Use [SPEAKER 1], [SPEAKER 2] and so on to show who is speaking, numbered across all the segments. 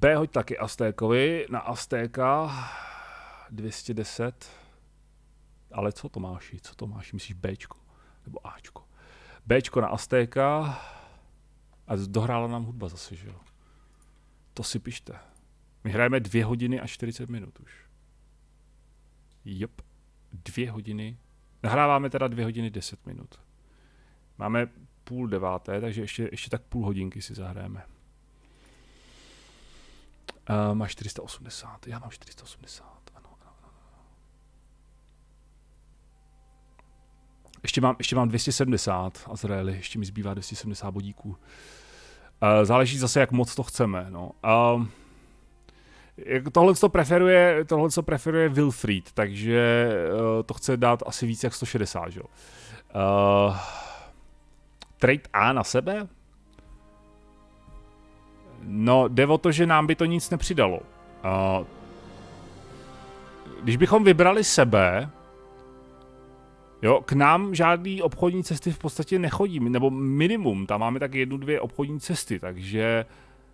[SPEAKER 1] B hoď taky Aztékovi, na Aztéka 210. Ale co to máš? Co to máš? Myslíš Bčko? Nebo Ačko? Bčko na Aztéka. A dohrála nám hudba zase, že jo? To si pište. My hrajeme 2 hodiny a 40 minut už. Jop. 2 hodiny. Nahráváme teda 2 hodiny 10 minut. Máme 8:30, takže ještě tak půl hodinky si zahrajeme. Máš 480, já mám 480, ano. Ještě mám 270 Azraeli, ještě mi zbývá 270 bodíků. Záleží zase, jak moc to chceme, no. Tohle to preferuje Wilfried, takže to chce dát asi víc jak 160, jo. Trade A na sebe? No, jde o to, že nám by to nic nepřidalo. Když bychom vybrali sebe, jo, k nám žádný obchodní cesty v podstatě nechodí, nebo minimum, tam máme tak 1-2 obchodní cesty, takže...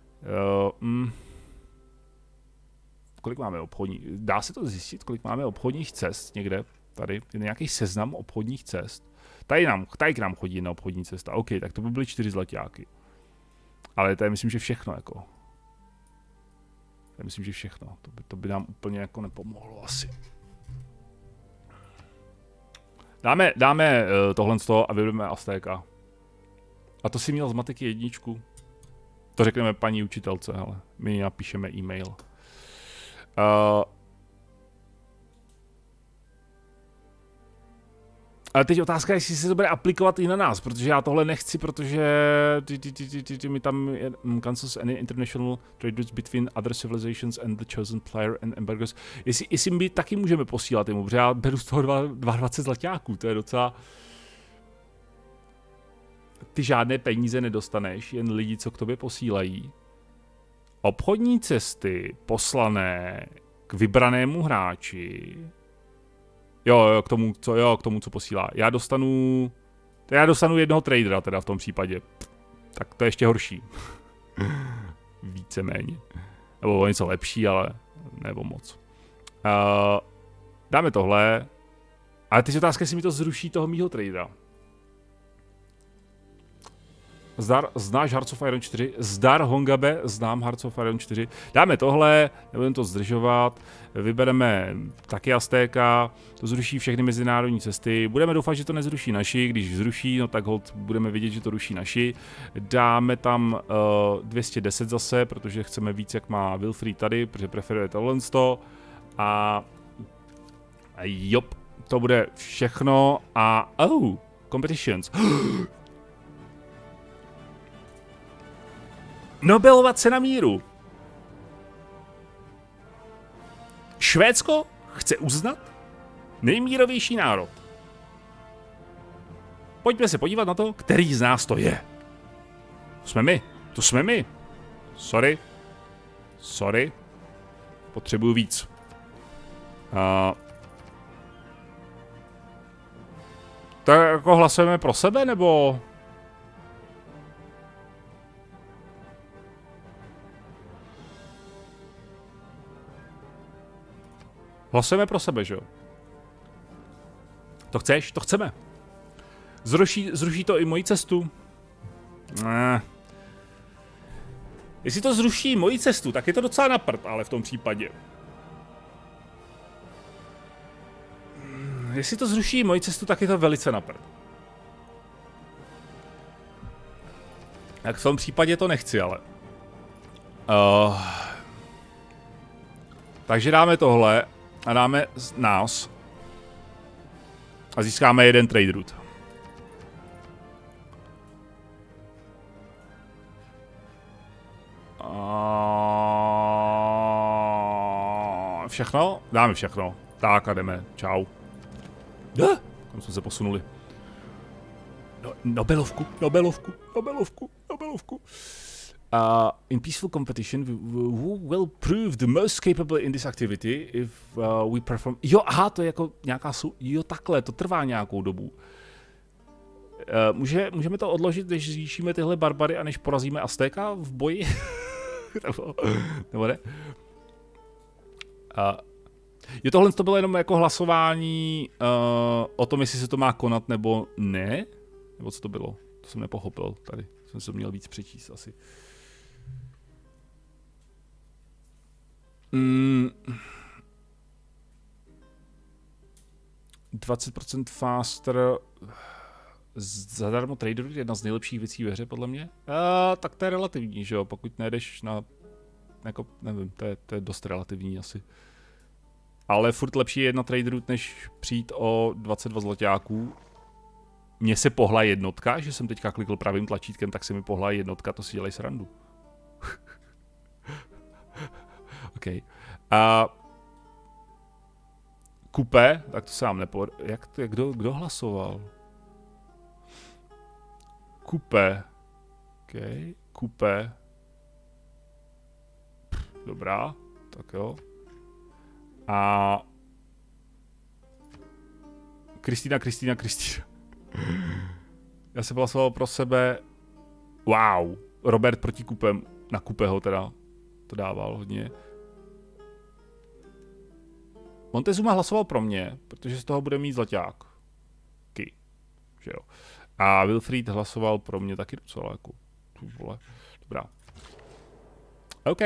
[SPEAKER 1] kolik máme obchodní? Dá se to zjistit, kolik máme obchodních cest někde? Tady je nějaký seznam obchodních cest. Tady k nám chodí na obchodní cesta. OK, tak to by byly 4 zlaťáky. Ale to je myslím, že všechno jako. To je myslím, že všechno. To by nám úplně jako nepomohlo asi. Dáme tohle z toho a vybereme Aztéka. A to si měl z matiky 1. To řekneme paní učitelce, ale my napíšeme e-mail. Ale teď otázka je, jestli se to bude aplikovat i na nás, protože já tohle nechci, protože mi tam cancels any international trade routes between other civilizations and the chosen player and embargoes. Jestli my taky můžeme posílat jemu, protože já beru z toho 22 zlaťáků, to je docela... Ty žádné peníze nedostaneš, jen lidi, co k tobě posílají. Obchodní cesty poslané k vybranému hráči... Jo, k tomu, co posílá. Já dostanu jednoho tradera teda v tom případě. Tak to je ještě horší. Víceméně. Nebo něco lepší, ale nebo moc. Dáme tohle. Ale teď otázka, jestli mi to zruší toho mýho tradera. Znáš Hearts of Iron 4? Zdar Hongabe, znám Hearts of Iron 4. Dáme tohle, nebudeme to zdržovat, vybereme taky Aztéka, to zruší všechny mezinárodní cesty. Budeme doufat, že to nezruší naši, když zruší, no tak hold budeme vidět, že to ruší naši. Dáme tam 210 zase, protože chceme víc, jak má Wilfried tady, protože preferuje tohle. A jop, to bude všechno a competitions. Nobelova cena míru. Švédsko chce uznat nejmírovější národ. Pojďme se podívat na to, který z nás to je. To jsme my. Sorry. Potřebuju víc. Tak jako hlasujeme pro sebe, nebo... Hlasujeme pro sebe, že jo? To chceš? To chceme. Zruší to i moji cestu? Jestli to zruší moji cestu, tak je to docela na prd, ale v tom případě. Jestli to zruší moji cestu, tak je to velice na prd. Tak v tom případě to nechci, ale. Takže dáme tohle. A dáme nás. A získáme jeden trade route. Všechno? Dáme všechno. Tak a jdeme. Čau. Kam jsme se posunuli? Nobelovku. In peaceful competition, who will prove the most capable in this activity if we perform... Jo, aha, to je jako nějaká... Jo, takhle, to trvá nějakou dobu. Můžeme to odložit, než zvýšíme tyhle barbary a než porazíme Aztéka v boji? Nebo ne? Jo, tohle to bylo jenom jako hlasování o tom, jestli se to má konat nebo ne? Nebo co to bylo? To jsem nepochopil tady. Jsem se měl víc přečíst asi. 20% faster zadarmo trader, jedna z nejlepších věcí ve hře, podle mě. Tak to je relativní, že jo, pokud nejdeš na, jako, nevím, to je dost relativní asi. Ale furt lepší je jedna trade route, než přijít o 22 zlaťáků. Mně se pohla jednotka, že jsem teďka klikl pravým tlačítkem, tak se mi pohla jednotka, to si dělej srandu. OK. Kupe, tak to se vám kdo hlasoval? Kupe. OK, kupe. Dobrá, tak jo. A Kristýna. Já jsem hlasoval pro sebe. Wow. Robert proti Kupem. Na Kupeho teda. To dával hodně. Montezuma hlasoval pro mě, protože z toho bude mít zlaťák. Ky. Že jo. A Wilfried hlasoval pro mě taky docela jako. Vole. Dobrá. OK.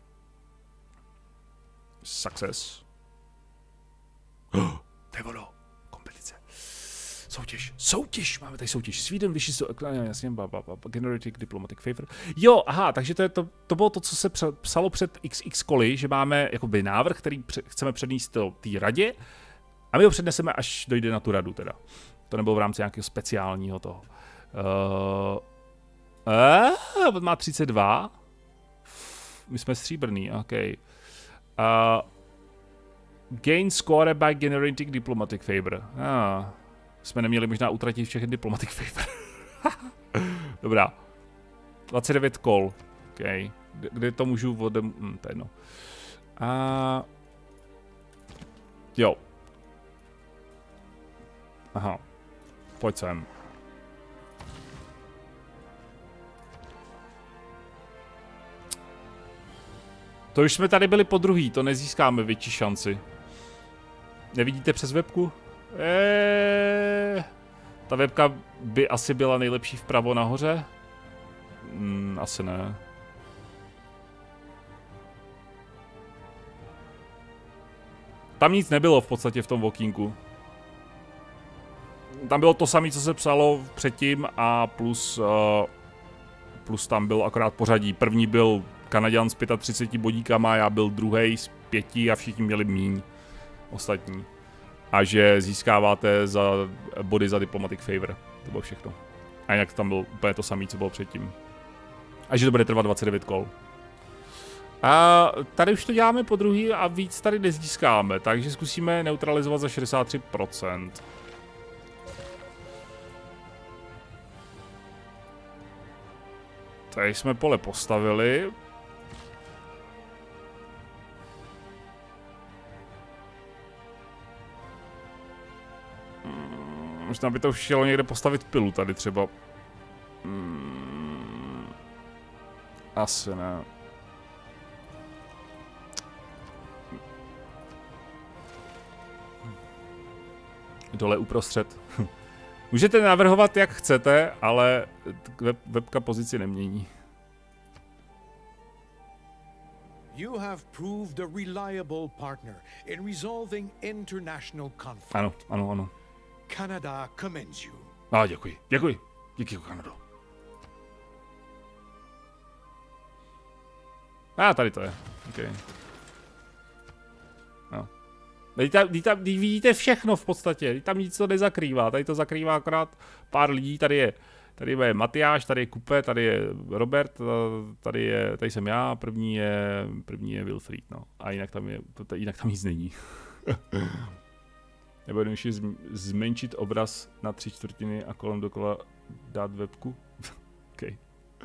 [SPEAKER 1] Success. To je ono. Kompetice. Soutěž. Máme tady soutěž. Sweden wishes to jasně, generating diplomatic favor. Jo, aha, takže to bylo to, co se psalo před XX koly, že máme jakoby návrh, který chceme přednést té radě a my ho předneseme, až dojde na tu radu teda. To nebylo v rámci nějakého speciálního toho. Má 32. My jsme stříbrný, OK. Gain score by generating diplomatic favor. Jsme neměli možná utratit všechny diplomatic favor. Dobrá. 29 kol. OK. Kde to můžu to je jedno. Jo. Aha. Pojď sem. To už jsme tady byli po druhý, to nezískáme větší šanci. Nevidíte přes webku? Ta webka by asi byla nejlepší vpravo nahoře? Asi ne. Tam nic nebylo v podstatě v tom walkingu. Tam bylo to samé, co se psalo předtím a plus tam byl akorát pořadí. První byl Kanaďan s 35 bodíkama, já byl druhý s 5 a všichni měli míň ostatní. A že získáváte za body za diplomatic favor. To bylo všechno. A jinak tam bylo úplně to samé, co bylo předtím. A že to bude trvat 29 kol. A tady už to děláme po druhý a víc tady nezískáme, takže zkusíme neutralizovat za 63%. Tady jsme pole postavili. Možná by to chtělo někde postavit pilu tady třeba. Asi ne. Dole uprostřed. Můžete navrhovat, jak chcete, ale webka pozici nemění.
[SPEAKER 2] You have proved a reliable partner in resolving international conflict.
[SPEAKER 1] Ano.
[SPEAKER 2] Canada commends you.
[SPEAKER 1] Děkuji. Díky, Kanado. Tady to je. Okay. No. Tady vidíte všechno v podstatě, tam nic to nezakrývá, tady to zakrývá akorát pár lidí, tady je Matyáš, tady je Kupe, tady je Robert, tady jsem já, první je Wilfried, no. A jinak tam nic není. Nebo jenom ještě zmenšit obraz na 3/4 a kolem dokola dát webku. OK.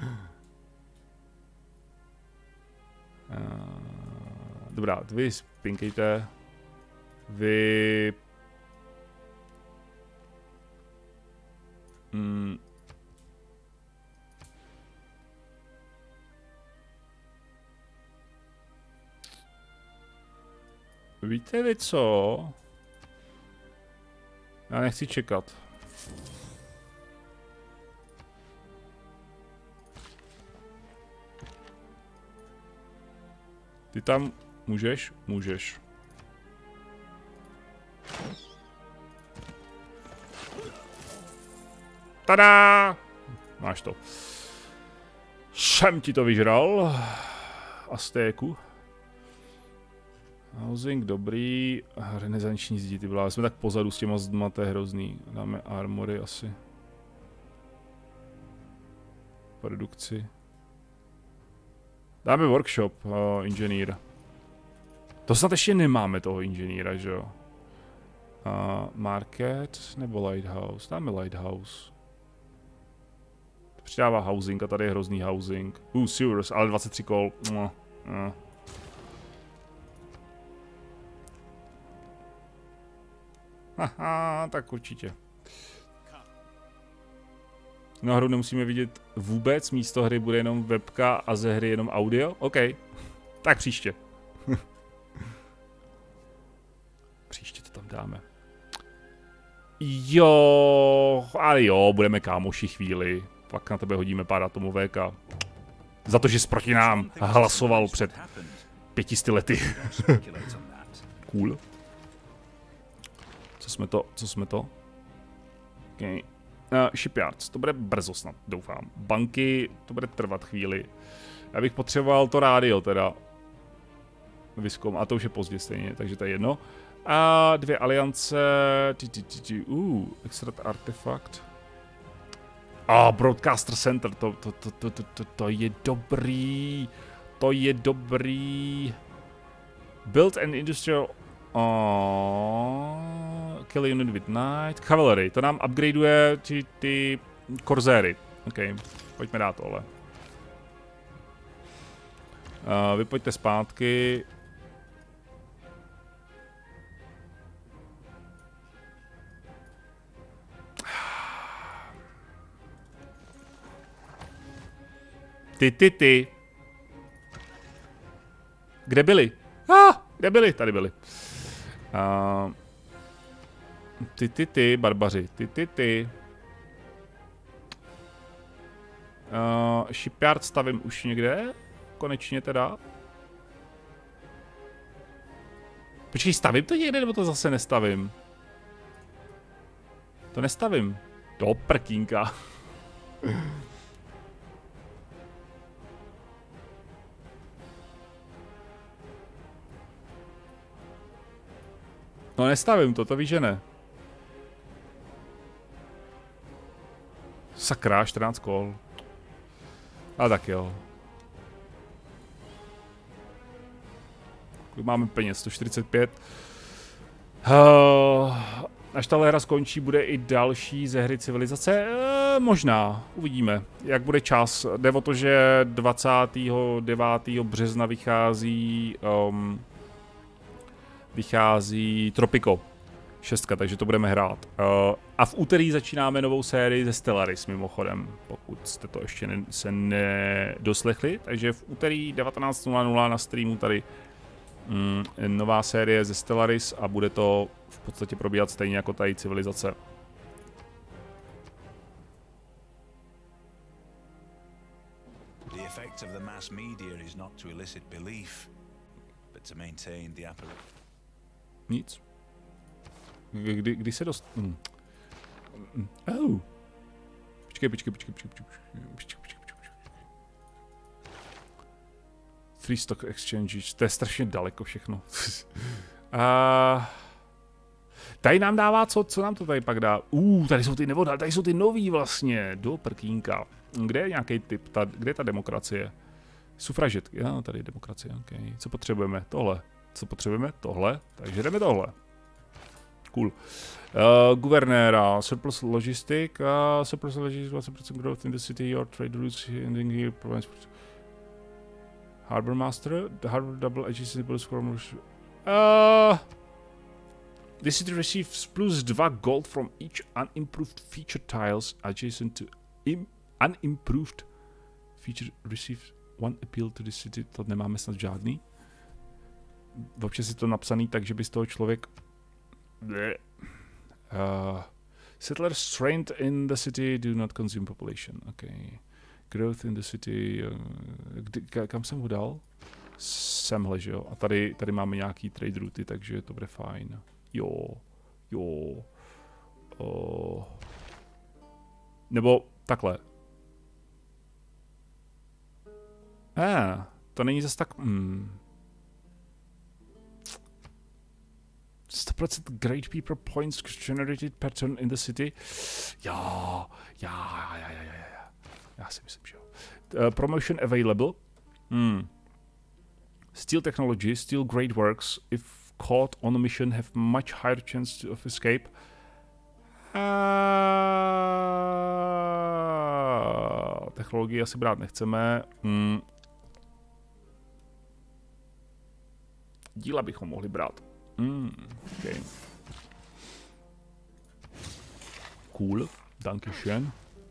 [SPEAKER 1] Dobrá, vy spinkejte. Vy... Hmm. Víte vy co? Já nechci čekat. Ty tam můžeš? Můžeš. Tada! Máš to. Jsem ti to vyžral. Aztéku. Housing dobrý. Renesanční zdi, ty byla. Jsme tak pozadu s těma zdma, to je hrozný. Dáme armory asi. Produkci. Dáme workshop, inženýr. To snad ještě nemáme toho inženýra, že jo? Market nebo lighthouse? Dáme lighthouse. Přidává housing a tady je hrozný housing. Sewers, ale 23 kol. Haha, tak určitě. Na hru nemusíme vidět vůbec, místo hry bude jenom webka a ze hry jenom audio? OK. Tak příště. Příště to tam dáme. Jo, ale jo, budeme kámoši chvíli. Pak na tebe hodíme pár atomovek a... Za to, že jsi proti nám hlasoval před 500 lety. Cool. Co jsme to? Okay. Shipyards, to bude brzo snad, doufám. Banky, to bude trvat chvíli. Já bych potřeboval to rádio teda. Vyzkoum, a to už je pozdě stejně, takže to je jedno. A 2 aliance, extract artefakt. Broadcaster Center, to je dobrý. To je dobrý. Build an industrial... Kill unit with night. Cavalry, to nám upgradeuje ty korzéry. OK, pojďme dát tohle. Vy pojďte zpátky. Ty. Kde byli? Kde byli? Tady byli. Ty, barbaři. Ty. Shipyard stavím už někde? Konečně teda. Počkej, stavím to někde, nebo to zase nestavím? To nestavím. Do prkínka. No nestavím to víš, že ne. Sakra, 14 kol. A tak jo. Kolik máme peněz? 145. Až ta hra skončí, bude i další ze hry Civilizace? Možná, uvidíme, jak bude čas. Jde o to, že 29. března vychází Tropico 6, takže to budeme hrát. A v úterý začínáme novou sérii ze Stellaris, mimochodem, pokud jste to ještě se nedoslechli. Takže v úterý 19:00 na streamu tady nová série ze Stellaris a bude to v podstatě probíhat stejně jako tady Civilizace. The effect of the mass media is not to elicit belief, but to maintain the Nic. Kdy se dost... Oh. Počkej. Free stock exchanges, to je strašně daleko všechno. Tady nám dává, co nám to tady pak dá? Tady jsou ty tady jsou ty nový vlastně, do prkínka. Kde je nějaký typ, kde je ta demokracie? Sufražetky, tady je demokracie, okay. Co potřebujeme? Tohle. Co potřebujeme? Tohle. Takže jdeme tohle. Cool. Guvernéra, surplus logistic, surplus logistic, 20% growth in the city, your trade routes ending here provides... Harbor Master, the harbor double adjacent bonus from... The city receives plus 2 gold from each unimproved feature tiles adjacent to unimproved feature receives 1 appeal to the city, to nemáme snad žádný. občas je to napsaný tak, že by z toho člověk... Settlers trained in the city do not consume population. Okay. Growth in the city... kam jsem ho dal? Semhle, že jo? A tady máme nějaký trade routy, takže to bude fajn. Jo. Nebo takhle. To není zase tak... 100% great people points generated pattern in the city. Já si myslím, že jo. Promotion available. Steel technology, steel great works. If caught on a mission, have much higher chance of escape. Technologii asi brát nechceme. Díla bychom mohli brát. Okay. Cool, dankeschön.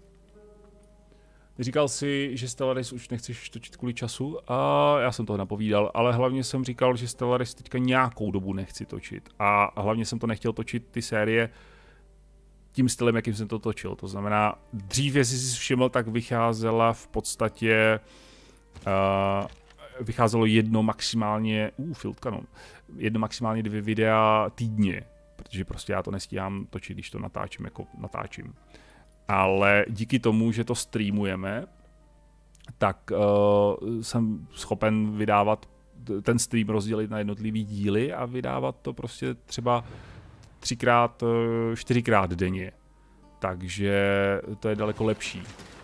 [SPEAKER 1] Říkal si, že Stellaris už nechceš točit kvůli času a já jsem toho napovídal, ale hlavně jsem říkal, že Stellaris teďka nějakou dobu nechci točit a hlavně jsem to nechtěl točit ty série tím stylem, jakým jsem to točil. To znamená, dřív, jestli jsi všiml, tak vycházela v podstatě vycházelo jedno maximálně field canon. Jedno maximálně 2 videa týdně, protože prostě já to nestíhám točit, když to natáčím, jako natáčím. Ale díky tomu, že to streamujeme, tak jsem schopen vydávat ten stream rozdělit na jednotlivý díly a vydávat to prostě třeba 3x, 4x denně. Takže to je daleko lepší.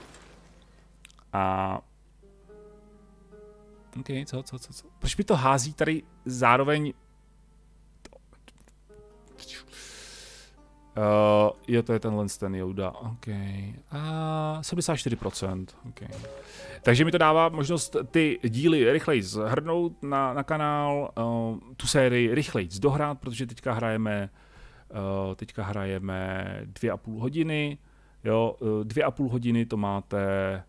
[SPEAKER 1] A OK, co? Proč mi to hází tady zároveň... Jo, to je tenhle ten Yoda, OK. A 74%, OK. Takže mi to dává možnost ty díly rychleji zhrnout na kanál, tu sérii rychleji dohrát, protože teďka hrajeme 2,5 hodiny, jo, 2,5 hodiny to máte,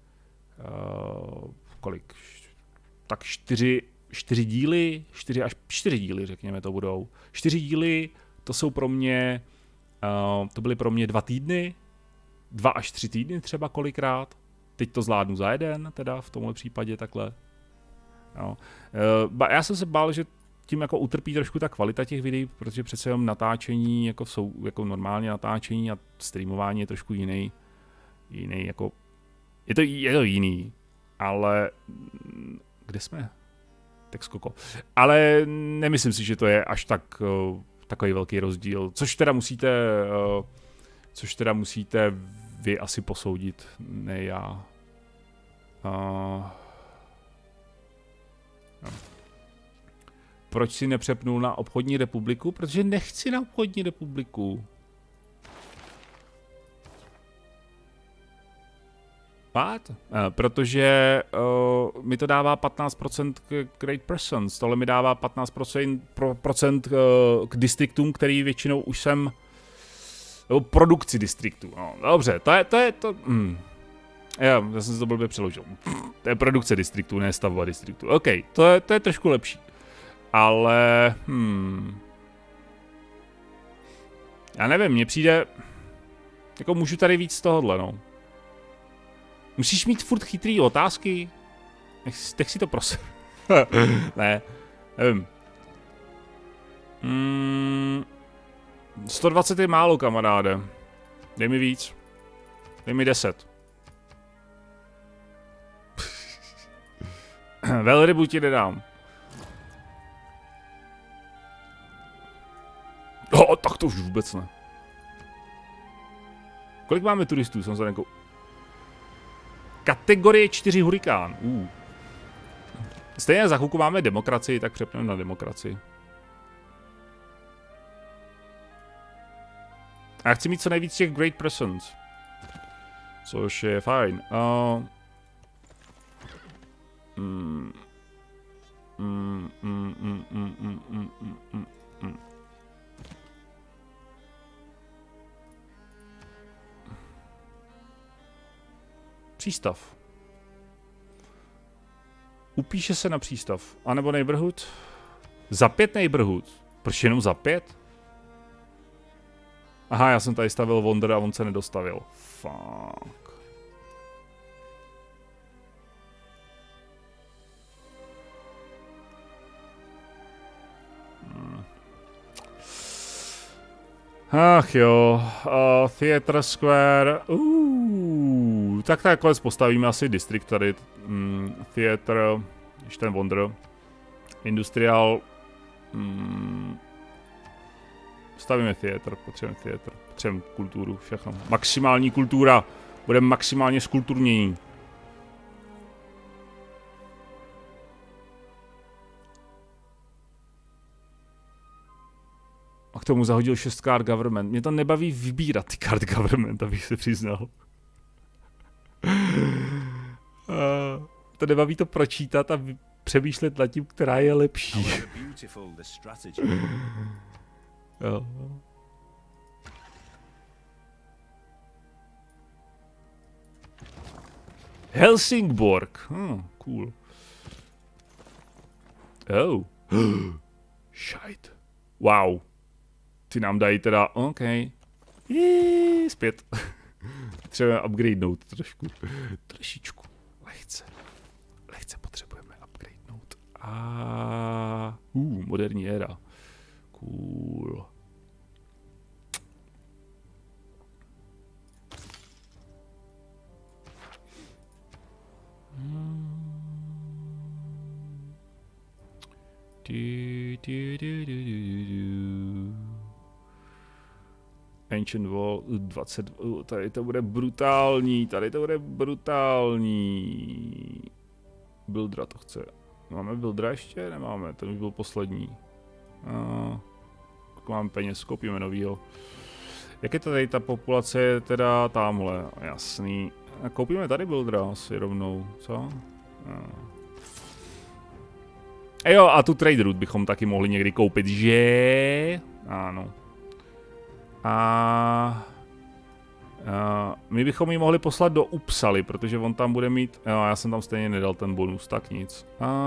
[SPEAKER 1] kolik? Tak 4 díly, 4 díly, řekněme, to budou. 4 díly, to jsou pro mě, to byly pro mě 2 týdny, 2 až 3 týdny třeba kolikrát. Teď to zvládnu za jeden, teda v tomhle případě takhle. Jo. Já jsem se bál, že tím jako utrpí trošku ta kvalita těch videí, protože přece jenom natáčení, jako normálně natáčení a streamování je trošku jiný jako, je to jiný, ale kde jsme? Tak skoko. Ale nemyslím si, že to je až tak takový velký rozdíl, což teda musíte vy asi posoudit, ne já. No. Proč si nepřepnul na obchodní republiku? Protože nechci na obchodní republiku. Protože mi to dává 15% k Great Persons, tohle mi dává 15% k distriktům, který většinou už jsem produkci distriktů. No, dobře, to je. Já jsem si to blbě přeložil. To je produkce distriktů, ne stavba distriktů. OK, to je trošku lepší. Ale já nevím, mně přijde, jako můžu tady víc z tohohle, no. Musíš mít furt chytrý otázky? Nech si to prosím. Ne, nevím. 120 je málo, kamaráde. Dej mi víc. Dej mi 10. Velrybu ti nedám. Tak to už vůbec ne. Kolik máme turistů, jsem se jako... Kategorie 4 hurikán. Stejně za chvilku máme demokracii, tak přepneme na demokracii. A já chci mít co nejvíc těch Great Persons. Což je fajn. Přístav. Upíše se na přístav. A nebo neighborhood. Za 5 neighborhood. Proč jenom za 5? Aha, já jsem tady stavil Wonder a on se nedostavil. Fuck. Ach jo, Theatre Square, tak nakonec postavíme asi District tady, Theatre, ještě ten Wonder, Industrial, stavíme Theatre, potřebujeme kulturu, všechno, maximální kultura, budeme maximálně skulturnění. A k tomu zahodil 6 card government. Mě to nebaví vybírat ty card government, abych se přiznal. To nebaví to pročítat a přemýšlet nad tím, která je lepší. Jo. Helsingborg. Cool. Oh. Shite. Wow. Ty nám dají teda, OK. Zpět. Třeba upgradenout trošku. Trošičku. Lehce potřebujeme upgradenout. Moderní éra. Cool. Ancient Wall 20, tady to bude brutální, Buildra to chce. Máme Buildra ještě? Nemáme, ten už byl poslední. Máme peněz, koupíme novýho. Jak je to tady ta populace, je teda tamhle, jasný. Koupíme tady Buildra asi rovnou, co? Jo, a tu trade route bychom taky mohli někdy koupit, že? Ano. My bychom ji mohli poslat do Uppsaly, protože on tam bude mít... Jo, já jsem tam stejně nedal ten bonus, tak nic.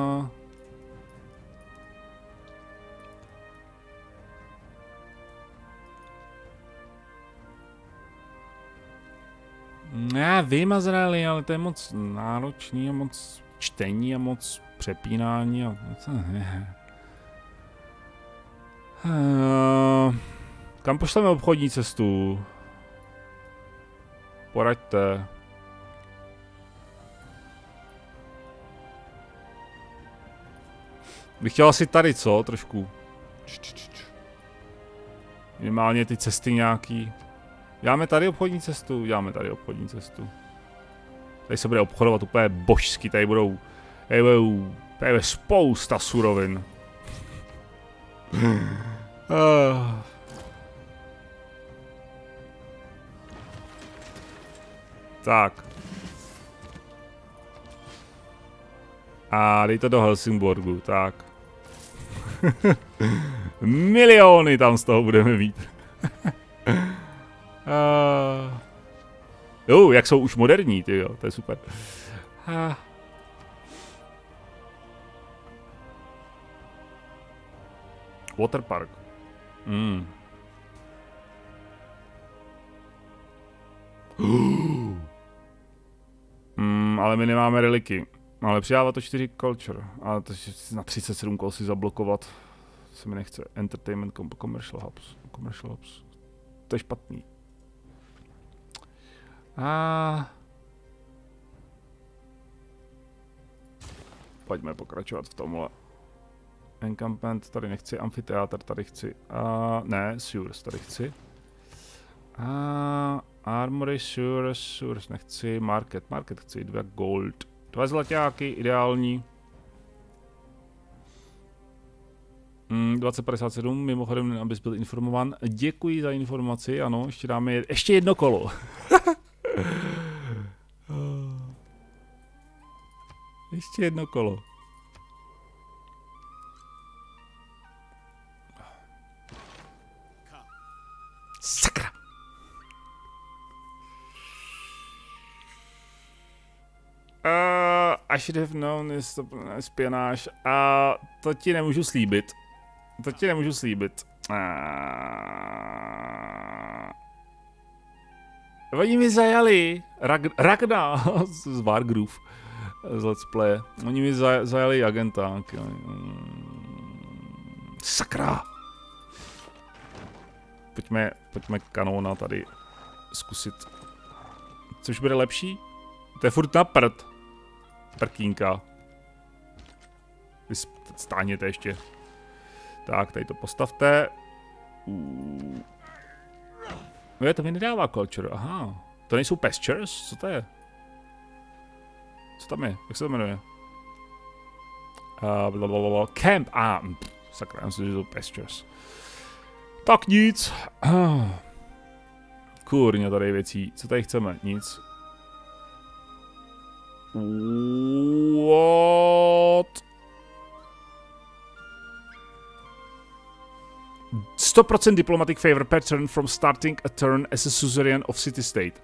[SPEAKER 1] Já vím, Azraeli, ale to je moc náročný a moc čtení a moc přepínání a... Kam pošleme obchodní cestu? Poraďte. Bych chtěl asi tady, co? Trošku. Minimálně ty cesty nějaký. Děláme tady obchodní cestu? Děláme tady obchodní cestu. Tady se bude obchodovat úplně božsky, tady budou spousta surovin. Tak. A dej to do Helsingborgu, tak. Miliony tam z toho budeme mít. Jo, jak jsou už moderní, ty jo, to je super. Waterpark. Ale my nemáme reliky. Ale přidává to 4 culture. Ale to na 37 kol si zablokovat se mi nechce. Entertainment commercial hubs. To je špatný. Pojďme pokračovat v tomhle. Encampment tady nechci, amfiteátr tady chci. Ne, sewers tady chci. Armory, sewers nechci, market chci, 2 gold. 2 zlaťáky, ideální. 2057, mimochodem, abys byl informován. Děkuji za informaci, ano, ještě dáme ještě jedno kolo. Ještě jedno kolo. Sakra! I should have known is to espionáž. A to ti nemůžu slíbit. To ti nemůžu slíbit. Oni mi zajali. Ragna z Wargroove. Z Let's Play. Oni mi zajali agenta. Sakra. Pojďme kanóna tady zkusit. Což bude lepší? To je furt na prd. Prkínka. Vy stáhněte ještě. Tak, tady to postavte. No, to mi nedává culture, aha. To nejsou pastures? Co to je? Co tam je? Jak se to jmenuje? Camp, sakra, já myslím, že to jsou pastures. Tak nic. Kurňa, tady je věcí. Co tady chceme? Nic. What? 100% diplomatic favor per turn from starting a turn as a suzerain of city state.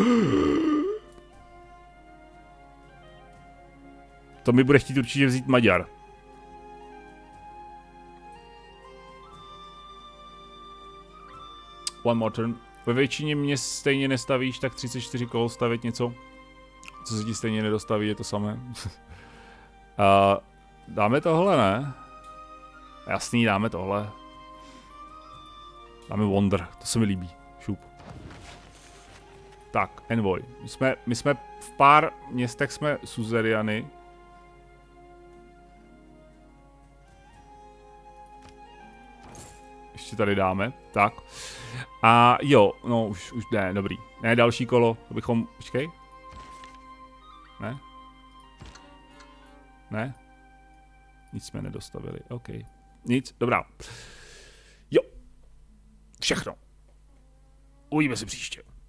[SPEAKER 1] To mi bude chtít určitě vzít Maďar. One more turn. Ve většině mě stejně nestavíš, tak 34 kol stavit něco, co se ti stejně nedostaví, je to samé. Dáme tohle, ne? Jasný, dáme tohle. Dáme Wonder, to se mi líbí. Šup. Tak, Envoy. My jsme v pár městech jsme suzeriany. Ještě tady dáme, tak. A jo, no už ne, dobrý. Ne, další kolo, to bychom, počkej. Ne? Ne? Nic jsme nedostavili, OK. Nic, dobrá. Jo. Všechno. Uvidíme se příště.